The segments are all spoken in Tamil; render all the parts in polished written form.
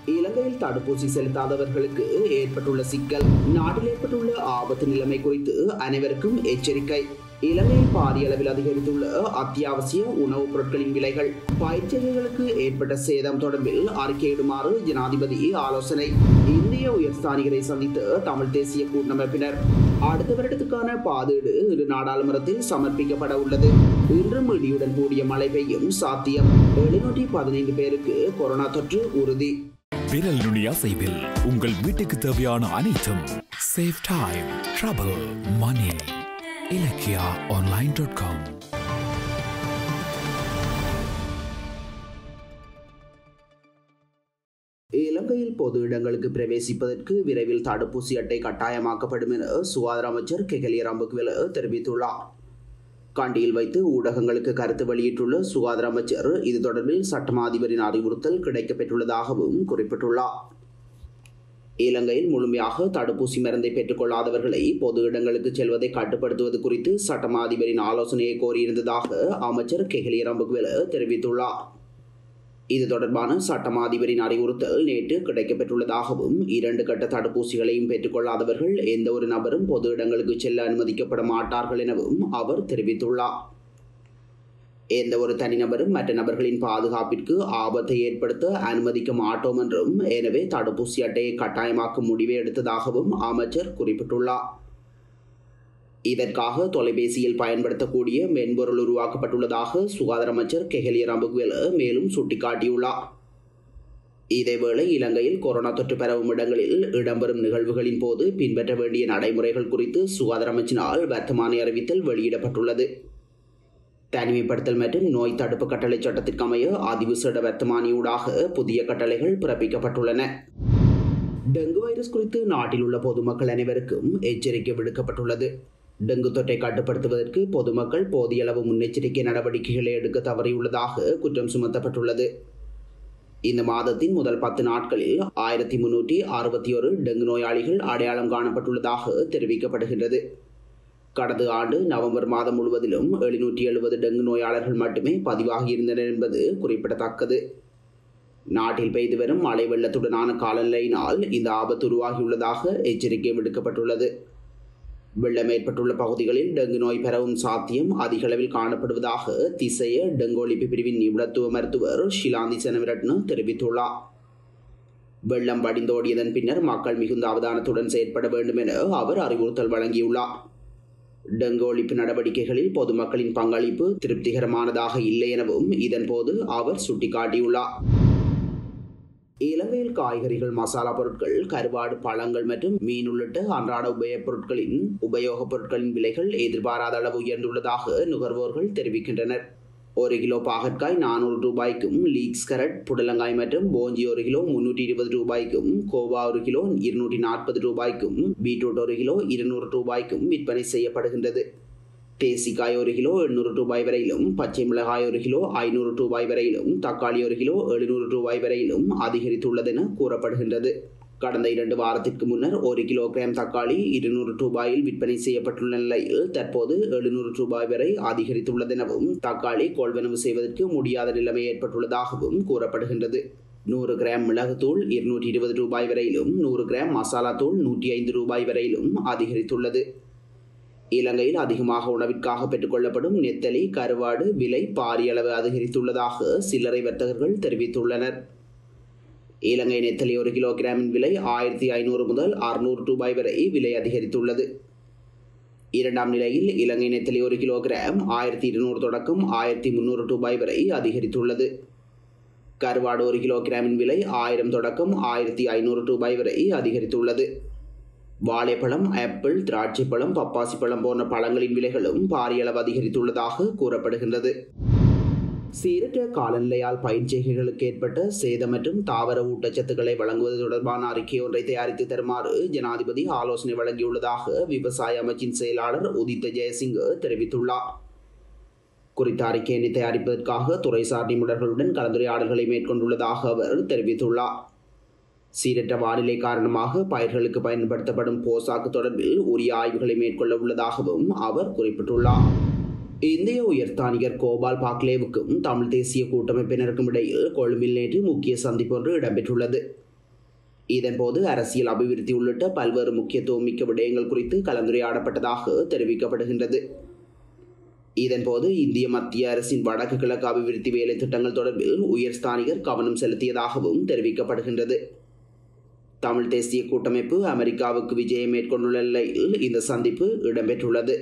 இலங்கையில் தடுப்பூசி செலுத்தாதவர்களுக்கு ஏற்பட்டுள்ள சிக்கல், நாட்டில் ஏற்பட்டுள்ள ஆபத்து நிலைமை குறித்து அனைவருக்கும் எச்சரிக்கை. இலங்கையில் பாரிய அளவில் அதிகரித்துள்ள அத்தியாவசிய உணவுப் பொருட்களின் விலைகள், பயிற்சிகளுக்கு ஏற்பட்ட சேதம் தொடர்பில் அறிக்கையிடுமாறு ஜனாதிபதி ஆலோசனை. இந்திய உயர்ஸ்தானிகரை சந்தித்த தமிழ் தேசிய கூட்டமைப்பினர். அடுத்த வருடத்துக்கான பாதீடு இன்று நாடாளுமன்றத்தில் சமர்ப்பிக்கப்பட உள்ளது. இன்றும் இடியுடன் கூடிய மழை பெய்யும் சாத்தியம். 715 பேருக்கு கொரோனா தொற்று உறுதி. விரல் நுனி அசைவில் உங்கள் வீட்டுக்கு தேவையான அனைத்தும். Save time, trouble, money. ilakiyaonline.com. இலங்கையில் பொது இடங்களுக்கு பிரவேசிப்பதற்கு விரைவில் தடுப்பூசி அட்டை கட்டாயமாக்கப்படும் என சுகாதார அமைச்சர் கெஹலிய ரம்புக்வெல தெரிவித்துள்ளார். கண்டியில் வைத்து ஊடகங்களுக்கு கருத்து வெளியிட்டுள்ள சுகாதார அமைச்சர் இது தொடர்பில் சட்டமா அதிபரின் அறிவுறுத்தல் கிடைக்கப்பெற்றுள்ளதாகவும் குறிப்பிட்டுள்ளார். இலங்கையில் முழுமையாக தடுப்பூசி மருந்தை பெற்றுக் கொள்ளாதவர்களை பொது இடங்களுக்கு செல்வதை கட்டுப்படுத்துவது குறித்து சட்டமா அதிபரின் ஆலோசனையை கோரியிருந்ததாக அமைச்சர் கெஹலிய ரம்புக்வெல தெரிவித்துள்ளார். இது தொடர்பான சட்டமா அதிபரின் அறிவுறுத்தல் நேற்று கிடைக்கப்பெற்றுள்ளதாகவும் 2 கட்ட தடுப்பூசிகளையும் பெற்றுக் கொள்ளாதவர்கள் எந்த ஒரு நபரும் பொது இடங்களுக்கு செல்ல அனுமதிக்கப்பட மாட்டார்கள் எனவும் அவர் தெரிவித்துள்ளார். எந்த ஒரு தனிநபரும் மற்ற நபர்களின் பாதுகாப்பிற்கு ஆபத்தை ஏற்படுத்த அனுமதிக்க மாட்டோம் என்றும், எனவே தடுப்பூசி அட்டையை கட்டாயமாக்கும் முடிவை எடுத்ததாகவும் அமைச்சர் குறிப்பிட்டுள்ளார். இதற்காக தொலைபேசியில் பயன்படுத்தக்கூடிய மென்பொருள் உருவாக்கப்பட்டுள்ளதாக சுகாதார அமைச்சர் கெஹலிய ரம்புக்வெல மேலும் சுட்டிக்காட்டியுள்ளார். இதேவேளை இலங்கையில் கொரோனா தொற்று பரவும் இடங்களில் இடம்பெறும் நிகழ்வுகளின் போது பின்பற்ற வேண்டிய நடைமுறைகள் குறித்து சுகாதார அமைச்சினால் வர்த்தமானி அறிவித்தல் வெளியிடப்பட்டுள்ளது. தனிமைப்படுத்தல் மற்றும் நோய் தடுப்பு கட்டளை சட்டத்திற்கு அமைய அதிவிசேட வர்த்தமானியூடாக புதிய கட்டளைகள் பிறப்பிக்கப்பட்டுள்ளன. டெங்கு வைரஸ் குறித்து நாட்டில் உள்ள பொதுமக்கள் அனைவருக்கும் எச்சரிக்கை விடுக்கப்பட்டுள்ளது. டெங்கு தொற்றை கட்டுப்படுத்துவதற்கு பொதுமக்கள் போதிய அளவு முன்னெச்சரிக்கை நடவடிக்கைகளை எடுக்க தவறியுள்ளதாக குற்றம் சுமத்தப்பட்டுள்ளது. இந்த மாதத்தின் முதல் 10 நாட்களில் 1361 டெங்கு நோயாளிகள் அடையாளம் காணப்பட்டுள்ளதாக தெரிவிக்கப்படுகின்றது. கடந்த ஆண்டு நவம்பர் மாதம் முழுவதிலும் 770 டெங்கு நோயாளர்கள் மட்டுமே பதிவாகியிருந்தனர் என்பது குறிப்பிடத்தக்கது. நாட்டில் பெய்து வரும் மழை வெள்ளத்துடனான காலநிலையினால் இந்த ஆபத்து உருவாகியுள்ளதாக எச்சரிக்கை விடுக்கப்பட்டுள்ளது. வெள்ளம் ஏற்பட்டுள்ள பகுதிகளில் டெங்கு நோய் பரவும் சாத்தியம் அதிக அளவில் காணப்படுவதாக திசைய டெங்கு ஒழிப்பு பிரிவின் நிபுணத்துவ மருத்துவர் ஷிலாந்தி செனவிரட்ன தெரிவித்துள்ளார். வெள்ளம் வடிந்தோடியதன் பின்னர் மக்கள் மிகுந்த அவதானத்துடன் செயற்பட வேண்டும் என அவர் அறிவுறுத்தல் வழங்கியுள்ளார். டெங்கு ஒழிப்பு நடவடிக்கைகளில் பொதுமக்களின் பங்களிப்பு திருப்திகரமானதாக இல்லை எனவும் இதன்போது அவர் சுட்டிக்காட்டியுள்ளார். இலங்கையில் காய்கறிகள், மசாலா பொருட்கள், கருவாடு, பழங்கள் மற்றும் மீன் உள்ளிட்ட அன்றாட உபயோகப் பொருட்களின் விலைகள் எதிர்பாராத அளவு உயர்ந்துள்ளதாக நுகர்வோர்கள் தெரிவிக்கின்றனர். 1 கிலோ பாகற்காய் 400 ரூபாய்க்கும், லீக்ஸ் கரட், புடலங்காய் மற்றும் போஞ்சி 1 கிலோ 320 ரூபாய்க்கும், கோவா 1 கிலோ 240 ரூபாய்க்கும், பீட்ரூட் 1 கிலோ 200 ரூபாய்க்கும் விற்பனை செய்யப்படுகின்றது. தேசிக்காய் 1 கிலோ 800 ரூபாய் வரையிலும், பச்சை மிளகாய் 1 கிலோ 500 ரூபாய் வரையிலும், தக்காளி 1 கிலோ 700 ரூபாய் வரையிலும் அதிகரித்துள்ளதென கூறப்படுகின்றது. கடந்த 2 வாரத்திற்கு முன்னர் 1 கிலோகிராம் தக்காளி 200 ரூபாயில் விற்பனை செய்யப்பட்டுள்ள நிலையில் தற்போது 700 ரூபாய் வரை அதிகரித்துள்ளதெனவும், தக்காளி கொள்வனவு செய்வதற்கு முடியாத நிலைமை ஏற்பட்டுள்ளதாகவும் கூறப்படுகின்றது. 100 கிராம் மிளகுத்தூள் 220 ரூபாய் வரையிலும், 100 கிராம் மசாலா தூள் 105 ரூபாய் வரையிலும் அதிகரித்துள்ளது. இலங்கையில் அதிகமாக உணவிற்காக பெற்றுக்கொள்ளப்படும் நெத்தலி, கருவாடு விலை பாரிய அளவு அதிகரித்துள்ளதாக சில்லறை வர்த்தகர்கள் தெரிவித்துள்ளனர். இலங்கை நெத்தலி 1 கிலோகிராமின் விலை 1500 முதல் 600 ரூபாய் வரை விலை அதிகரித்துள்ளது. 2ஆம் நிலையில் இலங்கை நெத்தலி 1 கிலோகிராம் 1200 தொடக்கம் 1300 ரூபாய் வரை அதிகரித்துள்ளது. கருவாடு 1 கிலோகிராமின் விலை 1000 தொடக்கம் 1500 ரூபாய் வரை அதிகரித்துள்ளது. வாழைப்பழம், ஆப்பிள், திராட்சைப்பழம், பப்பாசி பழம் போன்ற பழங்களின் விலைகளும் பாரிய அளவு அதிகரித்துள்ளதாக கூறப்படுகின்றது. சீரற்ற காலநிலையால் பயிர்ச்செய்கைகளுக்கு ஏற்பட்ட சேதம் மற்றும் தாவர ஊட்டச்சத்துக்களை வழங்குவது தொடர்பான அறிக்கை ஒன்றை தயாரித்து தருமாறு ஜனாதிபதி ஆலோசனை வழங்கியுள்ளதாக விவசாய அமைச்சின் செயலாளர் உதித்த ஜெயசிங்க தெரிவித்துள்ளார். குறித்த அறிக்கையினை தயாரிப்பதற்காக துறைசார் நிபுணர்களுடன் கலந்துரையாடல்களை மேற்கொண்டுள்ளதாக அவர் தெரிவித்துள்ளார். சீரற்ற வானிலை காரணமாக பயிர்களுக்கு பயன்படுத்தப்படும் போசாக்கு தொடர்பில் உரிய ஆய்வுகளை மேற்கொள்ள உள்ளதாகவும் அவர் குறிப்பிட்டுள்ளார். இந்திய உயர்ஸ்தானிகர் கோபால் பாக்லேவுக்கும் தமிழ் தேசிய கூட்டமைப்பினருக்கும் இடையில் கொழும்பில் நேற்று முக்கிய சந்திப்பு ஒன்று இடம்பெற்றுள்ளது. இதன்போது அரசியல் அபிவிருத்தி உள்ளிட்ட பல்வேறு முக்கியத்துவம் மிக்க விடயங்கள் குறித்து கலந்துரையாடப்பட்டதாக தெரிவிக்கப்படுகின்றது. இதன்போது இந்திய மத்திய அரசின் வடக்கு கிழக்கு அபிவிருத்தி வேலை திட்டங்கள் தொடர்பில் உயர்ஸ்தானிகர் கவனம் செலுத்தியதாகவும் தெரிவிக்கப்படுகின்றது. தமிழ் தேசிய கூட்டமைப்பு அமெரிக்காவுக்கு விஜயம் மேற்கொண்டுள்ள நிலையில் இந்த சந்திப்பு இடம்பெற்றுள்ளது.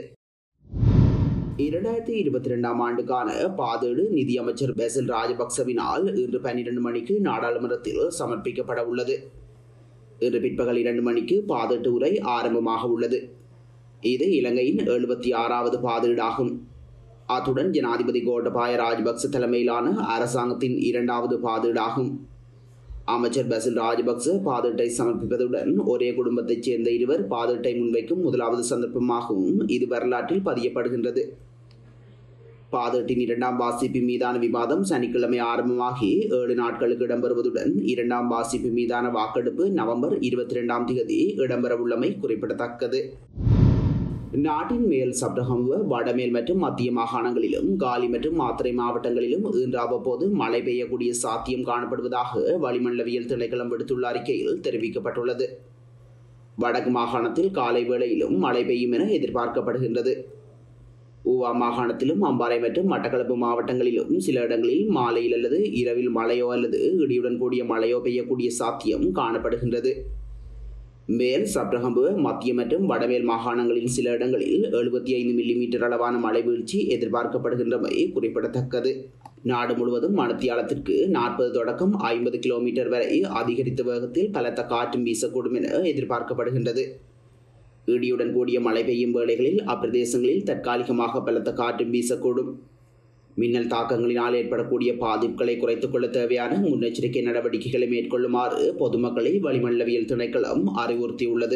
2022 ஆண்டுக்கான பாதீடு நிதியமைச்சர் பெசில் ராஜபக்சவினால் இன்று 12 மணிக்கு நாடாளுமன்றத்தில் சமர்ப்பிக்கப்பட உள்ளது. இன்று பிற்பகல் 2 மணிக்கு பாதீட்டு உரை ஆரம்பமாக உள்ளது. இது இலங்கையின் 76வது பாதீடாகும். அத்துடன் ஜனாதிபதி கோட்டபாய ராஜபக்ச தலைமையிலான அரசாங்கத்தின் 2வது பாதீடாகும். அமைச்சர் பெசில் ராஜபக்ச பாதீட்டை சமர்ப்பிப்பதுடன் ஒரே குடும்பத்தைச் சேர்ந்த இருவர் பாதீட்டை முன்வைக்கும் முதலாவது சந்தர்ப்பமாகவும் இது வரலாற்றில் பதியப்படுகின்றது. பாதீட்டின் 2ஆம் வாசிப்பு மீதான விவாதம் சனிக்கிழமை ஆரம்பமாகி 7 நாட்களுக்கு இடம்பெறுவதுடன் 2ஆம் வாசிப்பு மீதான வாக்கெடுப்பு நவம்பர் 22ஆம் தேதி இடம்பெறவுள்ளமை குறிப்பிடத்தக்கது. நாட்டின் மேல் சப்ரகமுவ, வடமேல் மற்றும் மத்திய மாகாணங்களிலும் காலி மற்றும் மாத்தறை மாவட்டங்களிலும் இன்று அவ்வப்போது மழை பெய்யக்கூடிய சாத்தியம் காணப்படுவதாக வளிமண்டலவியல் திணைக்களம் விடுத்துள்ள அறிக்கையில் தெரிவிக்கப்பட்டுள்ளது. வடக்கு மாகாணத்தில் காலை வேளையிலும் மழை பெய்யும் என எதிர்பார்க்கப்படுகின்றது. ஊவா மாகாணத்திலும் அம்பாறை மற்றும் மட்டக்களப்பு மாவட்டங்களிலும் சில இடங்களில் மாலையில் அல்லது இரவில் மழையோ அல்லது இடியுடன் கூடிய மழையோ பெய்யக்கூடிய சாத்தியம் காணப்படுகின்றது. மேல் சப்ரகம்பு, மத்திய மற்றும் வடமேல் மாகாணங்களில் சில இடங்களில் 75 மில்லிமீட்டர் அளவான மழை வீழ்ச்சி எதிர்பார்க்கப்படுகின்றமை குறிப்பிடத்தக்கது. நாடு முழுவதும் மணித்தியாலத்திற்கு 40 தொடக்கம் 50 கிலோமீட்டர் வரை அதிகரித்த வேகத்தில் பலத்த காற்றும் வீசக்கூடும் என எதிர்பார்க்கப்படுகின்றது. இடியுடன் கூடிய மழை பெய்யும் வேளைகளில் அப்பிரதேசங்களில் தற்காலிகமாக பலத்த காற்றும் வீசக்கூடும். மின்னல் தாக்கங்களினால் ஏற்படக்கூடிய பாதிப்புகளை குறைத்துக் கொள்ள தேவையான முன்னெச்சரிக்கை நடவடிக்கைகளை மேற்கொள்ளுமாறு பொதுமக்களை வளிமண்டலவியல் திணைக்களம் அறிவுறுத்தியுள்ளது.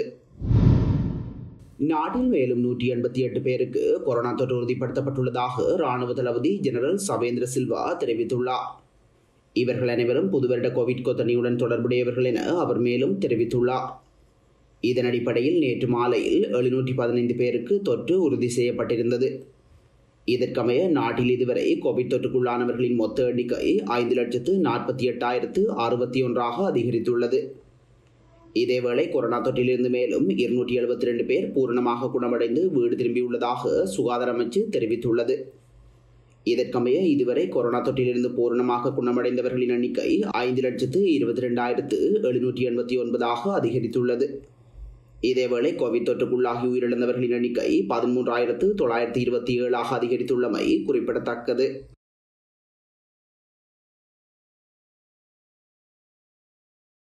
நாட்டில் மேலும் 188 பேருக்கு கொரோனா தொற்று உறுதிப்படுத்தப்பட்டுள்ளதாக ராணுவ தளபதி ஜெனரல் சவேந்திர சில்வா தெரிவித்துள்ளார். இவர்கள் அனைவரும் புதுவருட கோவிட் கொத்தணியுடன் தொடர்புடையவர்கள் என அவர் மேலும் தெரிவித்துள்ளார். இதன் அடிப்படையில் நேற்று மாலையில் 715 பேருக்கு தொற்று உறுதி செய்யப்பட்டிருந்தது. இதற்கமைய நாட்டில் இதுவரை கோவிட் தொற்றுக்குள்ளானவர்களின் மொத்த எண்ணிக்கை 5,48,061 அதிகரித்துள்ளது. இதேவேளை கொரோனா தொற்றிலிருந்து மேலும் 272 பேர் பூரணமாக குணமடைந்து வீடு திரும்பியுள்ளதாக சுகாதார அமைச்சு தெரிவித்துள்ளது. இதற்கமைய இதுவரை கொரோனா தொற்றிலிருந்து பூரணமாக குணமடைந்தவர்களின் எண்ணிக்கை 5,22,789 அதிகரித்துள்ளது. இதேவேளை கோவிட் தொற்றுக்குள்ளாகி உயிரிழந்தவர்களின் எண்ணிக்கை 13,927 அதிகரித்துள்ளமை குறிப்பிடத்தக்கது.